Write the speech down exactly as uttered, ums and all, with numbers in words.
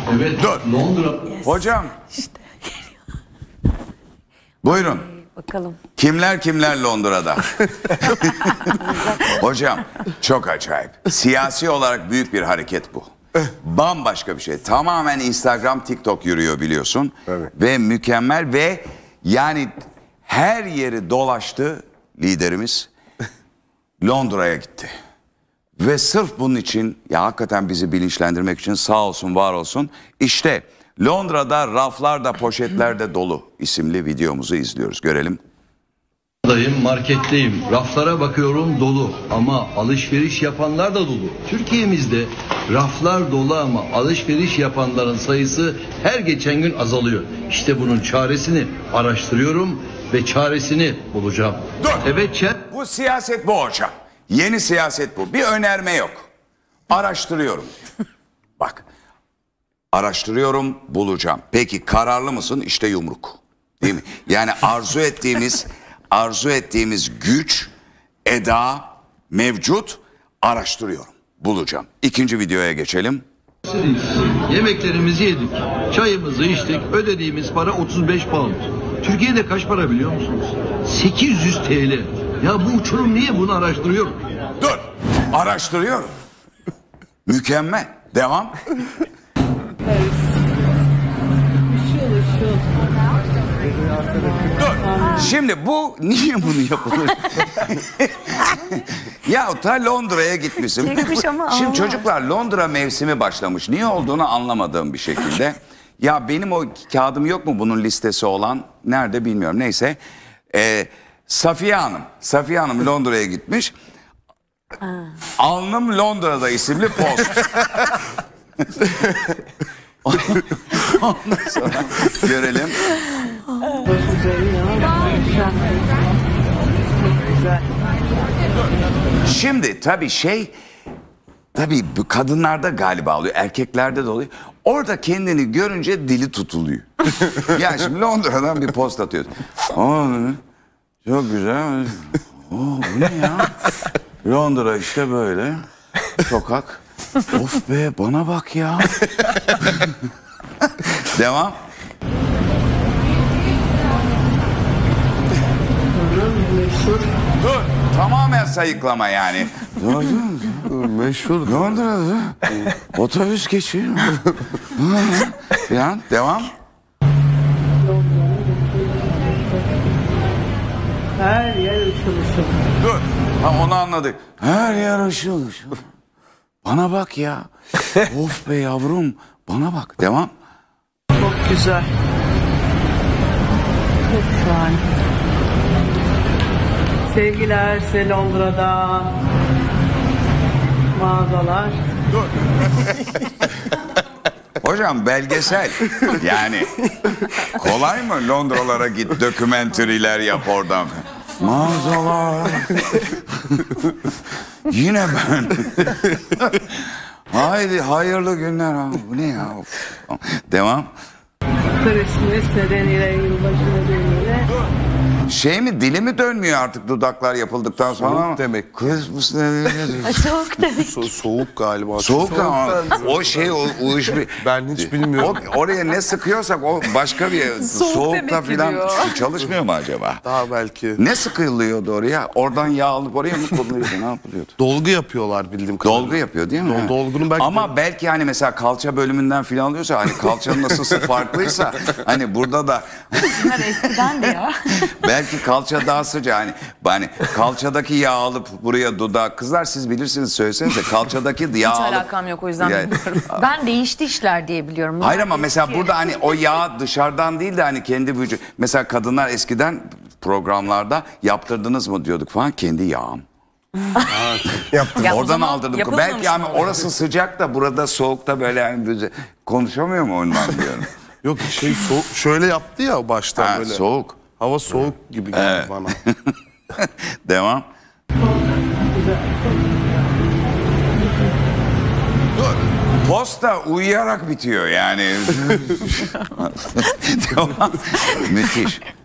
Evet. Dur. Londra. Yes. Hocam. İşte. Buyurun. Bakalım. Kimler kimler Londra'da? Hocam çok acayip. Siyasi olarak büyük bir hareket bu. Bambaşka bir şey. Tamamen Instagram, TikTok yürüyor biliyorsun. Evet. Ve mükemmel ve yani her yeri dolaştı liderimiz. Londra'ya gitti. Ve sırf bunun için ya hakikaten bizi bilinçlendirmek için sağ olsun var olsun. İşte Londra'da raflarda poşetlerde dolu isimli videomuzu izliyoruz. Görelim. Marketteyim. Raflara bakıyorum dolu ama alışveriş yapanlar da dolu. Türkiye'mizde raflar dolu ama alışveriş yapanların sayısı her geçen gün azalıyor. İşte bunun çaresini araştırıyorum ve çaresini bulacağım. Dur. Evet chat. Bu siyaset bu hocam. Yeni siyaset bu. Bir önerme yok. Araştırıyorum. Bak. Araştırıyorum, bulacağım. Peki kararlı mısın? İşte yumruk. Değil mi? Yani arzu ettiğimiz arzu ettiğimiz güç, eda mevcut. Araştırıyorum, bulacağım. İkinci videoya geçelim. Yemeklerimizi yedik, çayımızı içtik, ödediğimiz para otuz beş pound. Türkiye'de kaç para biliyor musunuz? sekiz yüz TL. Ya bu uçurum niye, bunu araştırıyorum. Dur, araştırıyorum. Mükemmel, devam. Dur. Şimdi bu niye bunu yapılır? Ya ta Londra'ya gitmişsin. Çekmiş ama Şimdi Allah. çocuklar Londra mevsimi başlamış. Niye olduğunu anlamadığım bir şekilde. Ya benim o kağıdım yok mu bunun listesi olan? Nerede bilmiyorum. Neyse. Ee, Safiye Hanım. Safiye Hanım Londra'ya gitmiş. Alnım Londra'da isimli post. Ondan sonra görelim. Şimdi tabii şey, tabii bu kadınlarda galiba oluyor, erkeklerde de oluyor. Orada kendini görünce dili tutuluyor. Yani şimdi Londra'dan bir post atıyor. Aa, çok güzel. Oo, bu ne ya? Londra işte böyle. Sokak. Of be, bana bak ya. Devam. Dur. Tamamen sayıklama yani. Meşhur. Londra'da otobüs geçiyor. Falan. Devam. Her yer ışıl ışıl. Dur. Ha, onu anladık. Her yer ışıl ışıl. Bana bak ya. Of be yavrum. Bana bak. Devam. Çok güzel. Çok şahane. Sevgiler size Londra'da. Mağazalar. Dur. Hocam belgesel. Yani kolay mı Londralara git, dokümenteriler yap oradan. Mağazalar. Yine ben. Haydi hayırlı günler abi. Bu ne ya? Devam. Christmas nedeniyle, yılbaşı nedeniyle. Şey mi, dili mi dönmüyor artık dudaklar yapıldıktan sonra? Soğuk demek. Christmas nedeniyle. Soğuk demek. So soğuk galiba. Soğuk ama o şey o, o iş bir... Ben hiç bilmiyorum. O, oraya ne sıkıyorsak o başka bir Soğuk soğukta demek filan diyor. çalışmıyor mu acaba? Daha belki. Ne sıkılıyordu oraya? Oradan yağ alıp oraya mı konuluyordu? Ne yapılıyordu? Dolgu yapıyorlar bildiğim kadarıyla. Dolgu yapıyor değil mi? Dol- dolgunun belki Ama belki hani mesela kalça bölümünden filan alıyorsa hani kalçanın nasılsa farklıysa hani burada da Bunlar eskiden de ya. belki kalça daha sıcak hani, hani kalçadaki yağ alıp buraya dudak kızlar siz bilirsiniz söylesenize kalçadaki yağ Hiç alıp alakam yok o yüzden Yani- bilmiyorum. Ben değişti işler diye biliyorum. Hayır ama mesela Eski- burada hani o yağ dışarıdan değil de hani kendi vücut. Mesela kadınlar eskiden programlarda yaptırdınız mı diyorduk falan kendi yağım. yaptım. Ya o Oradan zaman aldırdım. yapılmamış Belki yani mı? orası sıcak da burada soğukta böyle yani böyle konuşamıyor mu ondan diyorum. Yok şey soğuk. Şöyle yaptı ya baştan Ha, böyle. soğuk. Hava soğuk gibi geldi Evet. bana. Devam. Dur. Posta uyuyarak bitiyor yani. Devam. Müthiş.